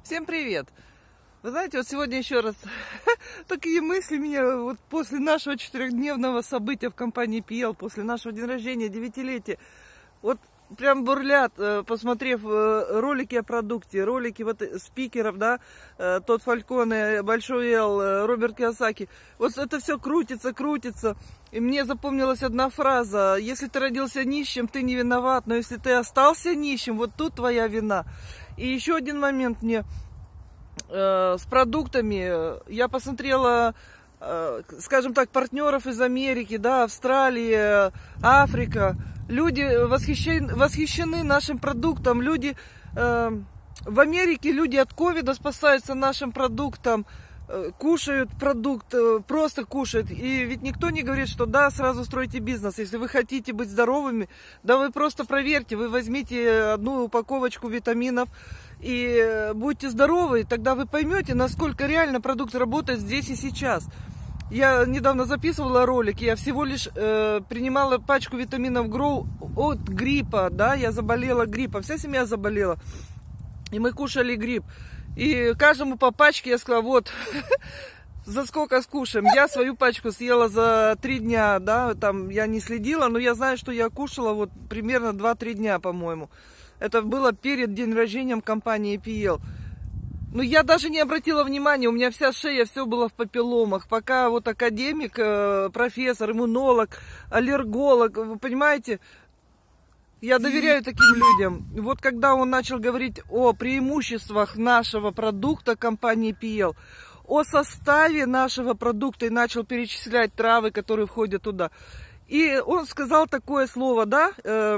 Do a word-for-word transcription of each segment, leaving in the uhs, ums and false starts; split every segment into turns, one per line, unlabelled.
Всем привет! Вы знаете, вот сегодня еще раз такие мысли меня вот после нашего четырехдневного события в компании пи эл, после нашего дня рождения, девятилетия, вот прям бурлят, посмотрев ролики о продукте, ролики вот спикеров, да, Тодд Фальконе, Большой Эл, Роберт Кийосаки. Вот это все крутится, крутится. И мне запомнилась одна фраза: если ты родился нищим, ты не виноват, но если ты остался нищим, вот тут твоя вина. И еще один момент мне э, с продуктами. Я посмотрела, э, скажем так, партнеров из Америки, да, Австралии, Африка. Люди восхищены, восхищены нашим продуктом. Люди э, в Америке, люди от ковида спасаются нашим продуктом. Кушают продукт, просто кушают. И ведь никто не говорит, что да, сразу стройте бизнес. Если вы хотите быть здоровыми, да вы просто проверьте, вы возьмите одну упаковочку витаминов и будьте здоровы, тогда вы поймете, насколько реально продукт работает здесь и сейчас. Я недавно записывала ролик, я всего лишь э, принимала пачку витаминов Grow от гриппа, да, я заболела гриппом, вся семья заболела, и мы кушали грипп. И каждому по пачке я сказала: вот, за сколько скушаем. Я свою пачку съела за три дня, да, там я не следила, но я знаю, что я кушала вот примерно два-три дня, по-моему. Это было перед день рождения компании пи эл. Ну, я даже не обратила внимания, у меня вся шея, все было в папилломах. Пока вот академик, профессор, иммунолог, аллерголог, вы понимаете, я доверяю таким людям. Вот когда он начал говорить о преимуществах нашего продукта компании пи эл, о составе нашего продукта и начал перечислять травы, которые входят туда. И он сказал такое слово, да, э,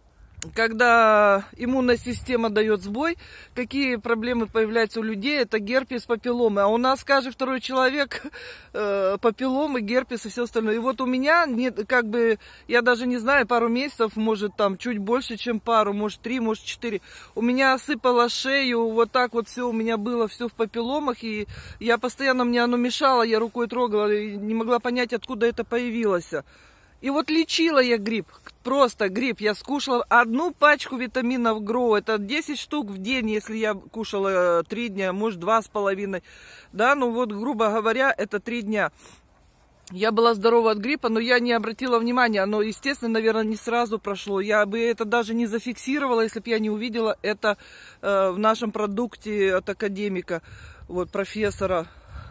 когда иммунная система дает сбой, какие проблемы появляются у людей, это герпес, папилломы. А у нас каждый второй человек э, папилломы, герпес и все остальное. И вот у меня, нет, как бы, я даже не знаю, пару месяцев, может там чуть больше, чем пару, может три, может четыре. У меня осыпало шею, вот так вот все у меня было, все в папилломах. И я постоянно, мне оно мешало, я рукой трогала, и не могла понять, откуда это появилось. И вот лечила я грипп, просто грипп. Я скушала одну пачку витаминов Grow, это десять штук в день, если я кушала три дня, может два с половиной. Да, ну вот, грубо говоря, это три дня. Я была здорова от гриппа, но я не обратила внимания. Оно, естественно, наверное, не сразу прошло. Я бы это даже не зафиксировала, если бы я не увидела это э, в нашем продукте от академика, вот, профессора.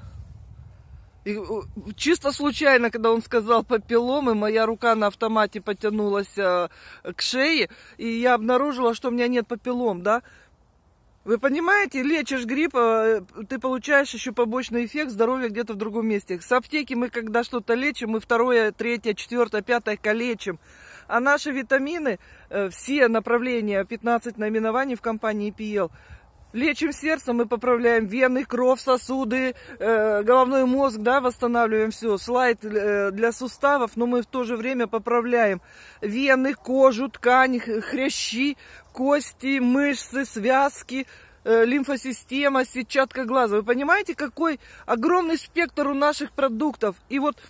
И чисто случайно, когда он сказал папилломы, моя рука на автомате потянулась а, к шее, и я обнаружила, что у меня нет папиллом, да. Вы понимаете, лечишь грипп, а ты получаешь еще побочный эффект здоровья где-то в другом месте. С аптеки мы, когда что-то лечим, мы второе, третье, четвертое, пятое калечим. А наши витамины, все направления, пятнадцать наименований в компании пи эл, лечим сердце, мы поправляем вены, кровь, сосуды, э, головной мозг, да, восстанавливаем все. Слайд э, для суставов, но мы в то же время поправляем вены, кожу, ткань, хрящи, кости, мышцы, связки, э, лимфосистема, сетчатка глаза. Вы понимаете, какой огромный спектр у наших продуктов? И вот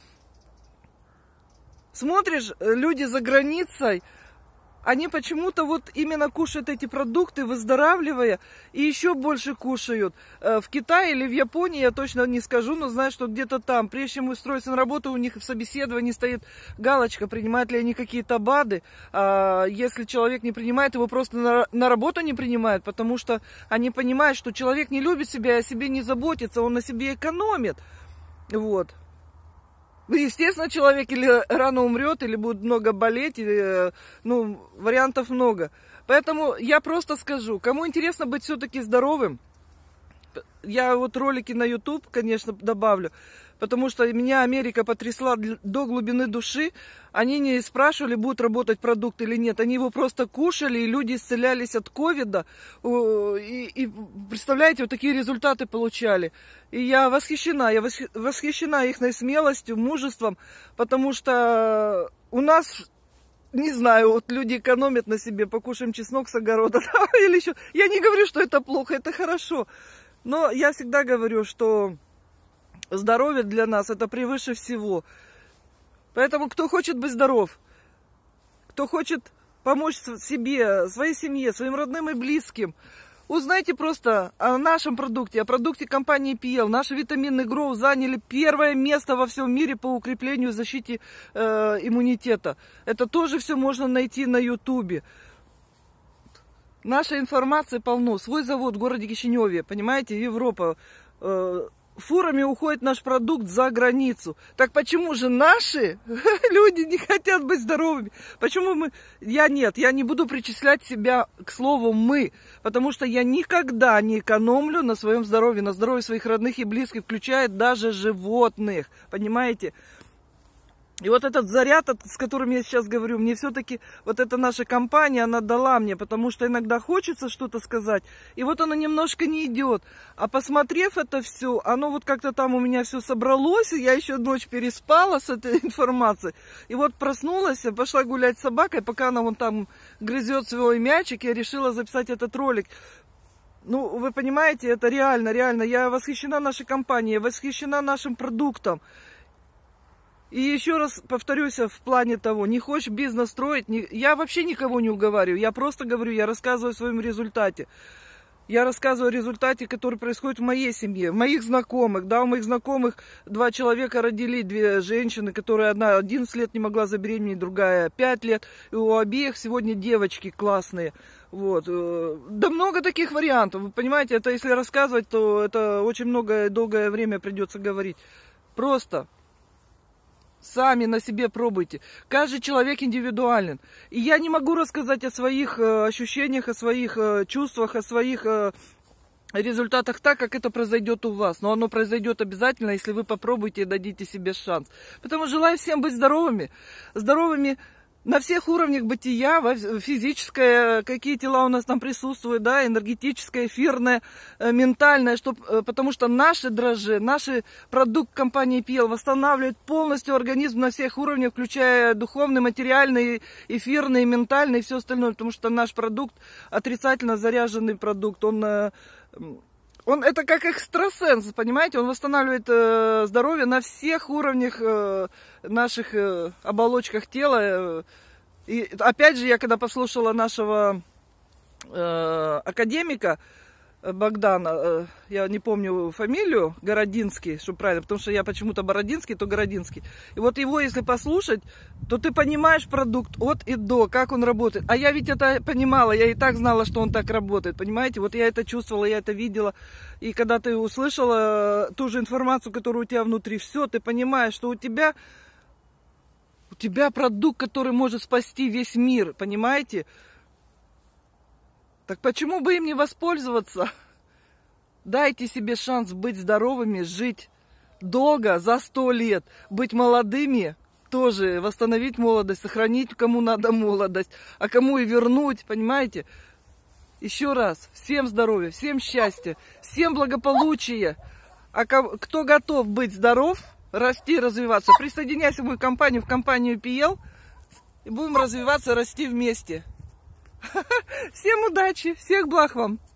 смотришь, люди за границей, они почему-то вот именно кушают эти продукты, выздоравливая, и еще больше кушают. В Китае или в Японии, я точно не скажу, но знаю, что где-то там, прежде чем устроиться на работу, у них в собеседовании стоит галочка, принимают ли они какие-то БАДы. А если человек не принимает, его просто на, на работу не принимают, потому что они понимают, что человек не любит себя, о себе не заботится, он на себе экономит. Вот. Естественно, человек или рано умрет, или будет много болеть, или, ну, вариантов много. Поэтому я просто скажу, кому интересно быть все-таки здоровым, я вот ролики на ютуб, конечно, добавлю, потому что меня Америка потрясла до глубины души. Они не спрашивали, будет работать продукт или нет. Они его просто кушали, и люди исцелялись от ковида. И, и представляете, вот такие результаты получали. И я восхищена, я восхищена их смелостью, мужеством, потому что у нас, не знаю, вот люди экономят на себе, покушаем чеснок с огорода, или еще. Я не говорю, что это плохо, это хорошо. Но я всегда говорю, что здоровье для нас это превыше всего. Поэтому кто хочет быть здоров, кто хочет помочь себе, своей семье, своим родным и близким, Узнайте просто о нашем продукте, о продукте компании пи эл. Наши витамины Grow заняли первое место во всем мире по укреплению и защите э, иммунитета. Это тоже все можно найти на ютубе. Нашей информации полно. Свой завод в городе Кишиневе, понимаете, Европа. Э, Фурами уходит наш продукт за границу. Так почему же наши люди не хотят быть здоровыми? Почему мы... Я нет, я не буду причислять себя к слову «мы», потому что я никогда не экономлю на своем здоровье, на здоровье своих родных и близких, включая даже животных. Понимаете? И вот этот заряд, с которым я сейчас говорю, мне все-таки вот эта наша компания, она дала мне, потому что иногда хочется что-то сказать, и вот оно немножко не идет. А посмотрев это все, оно вот как-то там у меня все собралось, и я еще ночь переспала с этой информацией. И вот проснулась, пошла гулять с собакой, пока она вон там грызет свой мячик, я решила записать этот ролик. Ну, вы понимаете, это реально, реально. Я восхищена нашей компанией, я восхищена нашим продуктом. И еще раз повторюсь в плане того, не хочешь бизнес строить, не, я вообще никого не уговариваю, я просто говорю, я рассказываю о своем результате. Я рассказываю о результате, который происходит в моей семье, в моих знакомых. Да, у моих знакомых два человека родили, две женщины, которые одна одиннадцать лет не могла забеременеть, другая пять лет. И у обеих сегодня девочки классные. Вот. Да много таких вариантов. Вы понимаете, это если рассказывать, то это очень много, долгое время придется говорить. Просто... Сами на себе пробуйте. Каждый человек индивидуален. И я не могу рассказать о своих э, ощущениях, о своих э, чувствах, о своих э, результатах так, как это произойдет у вас. Но оно произойдет обязательно, если вы попробуете и дадите себе шанс. Поэтому желаю всем быть здоровыми. Здоровыми на всех уровнях бытия, физическое, какие тела у нас там присутствуют, да, энергетическое, эфирное, ментальное, чтоб, потому что наши дрожжи, наш продукт компании пи эл восстанавливает полностью организм на всех уровнях, включая духовный, материальный, эфирный, ментальный и все остальное, потому что наш продукт отрицательно заряженный продукт, он... Он это как экстрасенс, понимаете, он восстанавливает э, здоровье на всех уровнях э, наших э, оболочках тела. И опять же, я когда послушала нашего э, академика Богдана, э, я не помню фамилию, Городинский, что правильно, потому что я почему-то Бородинский, то Городинский. И вот его, если послушать, то ты понимаешь продукт от и до, как он работает. А я ведь это понимала, я и так знала, что он так работает, понимаете? Вот я это чувствовала, я это видела. И когда ты услышала ту же информацию, которая у тебя внутри, все, ты понимаешь, что у тебя, у тебя продукт, который может спасти весь мир, понимаете? Так почему бы им не воспользоваться? Дайте себе шанс быть здоровыми, жить долго, за сто лет, быть молодыми, тоже восстановить молодость, сохранить кому надо молодость, а кому и вернуть, понимаете? Еще раз, всем здоровья, всем счастья, всем благополучия. А кто готов быть здоров, расти, развиваться, присоединяйся в мою компанию, в компанию пи эл, и будем развиваться, расти вместе. Всем удачи, всех благ вам!